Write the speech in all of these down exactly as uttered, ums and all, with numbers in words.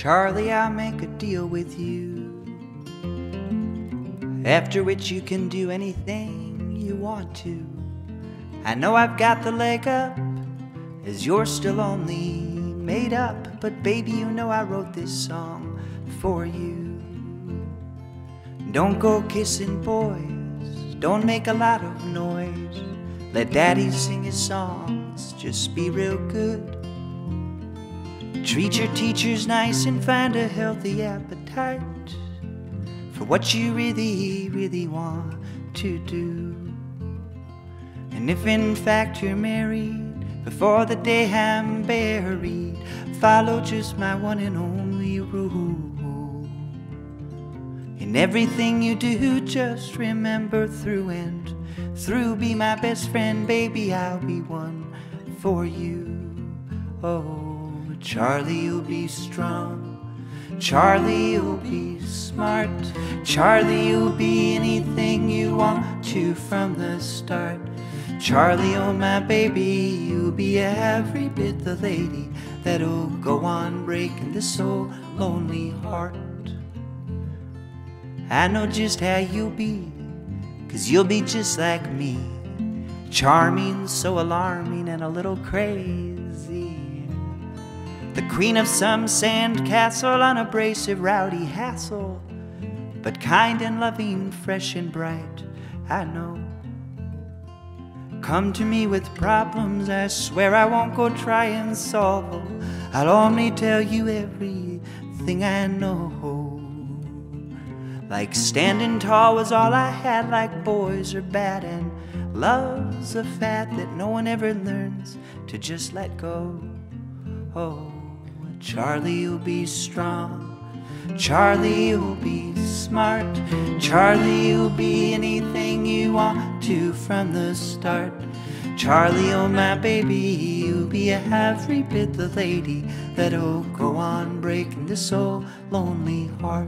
Charlie, I'll make a deal with you, after which you can do anything you want to. I know I've got the leg up, as you're still only made up, but baby, you know I wrote this song for you. Don't go kissing boys, don't make a lot of noise, let daddy sing his songs, just be real good. Treat your teachers nice and find a healthy appetite for what you really, really want to do. And if in fact you're married, before the day I'm buried, follow just my one and only rule. In everything you do, just remember through and through, be my best friend, baby, I'll be one for you. Oh, Charlie, you'll be strong, Charlie, you'll be smart, Charlie, you'll be anything you want to from the start. Charlie, oh my baby, you'll be every bit the lady that'll go on breaking this so lonely heart. I know just how you'll be, 'cause you'll be just like me, charming, so alarming, and a little crazy. The queen of some sand castle, unabrasive, rowdy hassle, but kind and loving, fresh and bright, I know. Come to me with problems, I swear I won't go try and solve them. I'll only tell you everything I know. Like standing tall was all I had, like boys are bad, and love's a fad that no one ever learns to just let go. Oh, Charlie, you'll be strong, Charlie, you'll be smart, Charlie, you'll be anything you want to from the start. Charlie, oh my baby, you'll be every bit the lady that'll go on breaking this so lonely heart.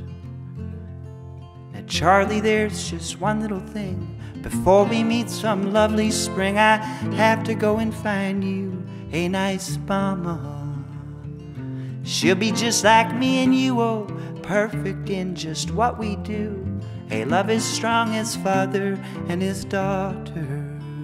Now Charlie, there's just one little thing, before we meet some lovely spring, I have to go and find you a nice mama. She'll be just like me and you, oh, perfect in just what we do. A love as strong as father and his daughter.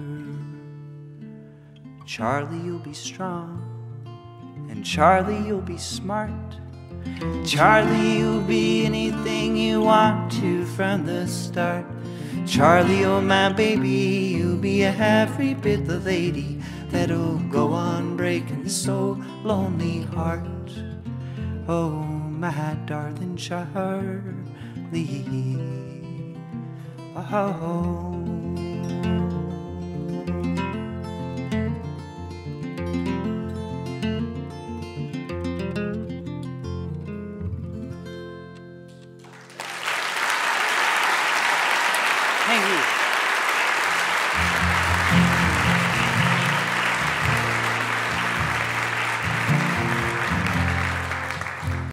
Charlie, you'll be strong, and Charlie, you'll be smart, Charlie, you'll be anything you want to from the start. Charlie, oh my baby, you'll be every bit the lady that'll go on breaking this so lonely heart. Oh, my darling Charlie. Oh. Thank you.